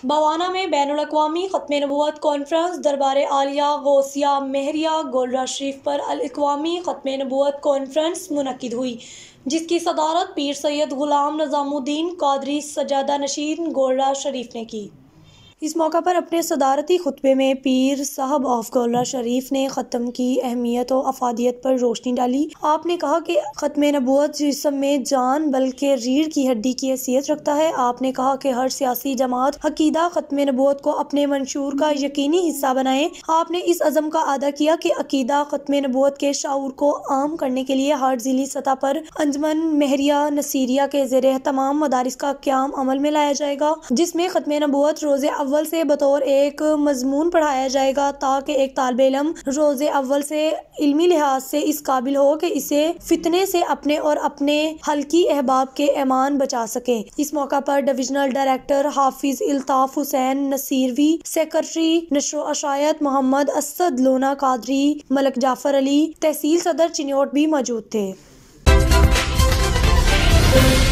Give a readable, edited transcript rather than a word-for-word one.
بوانا میں بین الاقوامی ختم نبوت کانفرنس دربار عالیہ غوثیہ مہریہ گولڑہ شریف پر الاقوامی ختم نبوت کانفرنس منعقد ہوئی، جس کی صدارت پیر سید غلام نظام الدین قادری سجادہ نشین گولڑہ شریف نے کی۔ اس موقع پر اپنے صدارتی خطبے میں پیر صاحب آف گولڑہ شریف نے ختم کی اہمیت و افادیت پر روشنی ڈالی۔ آپ نے کہا کہ ختم نبوت جسم میں جان بلکہ ریڑھ کی ہڈی کی حیثیت رکھتا ہے۔ آپ نے کہا کہ ہر سیاسی جماعت عقیدہ ختم نبوت کو اپنے منشور کا یقینی حصہ بنائے۔ آپ نے اس عزم کا اعادہ کیا کہ عقیدہ ختم نبوت کے شعور کو عام کرنے کے لیے ہر ضلعی سطح پر انجمن مہریہ نصیریہ کے زیر اہتمام مدارس کا قیام عمل میں لایا جائے گا، جس میں ختم نبوت روز اول سے بطور ایک مضمون پڑھایا جائے گا تاکہ ایک طالب علم روز اول سے علمی لحاظ سے اس قابل ہو کہ اسے فتنے سے اپنے اور اپنے حلقی احباب کے ایمان بچا سکے۔ اس موقع پر ڈویژنل ڈائریکٹر حافظ الطاف حسین نصیروی، سیکرٹری نشر و اشاعت محمد اسد لونا قادری، ملک جعفر علی، تحصیل صدر چنیوٹ بھی موجود تھے۔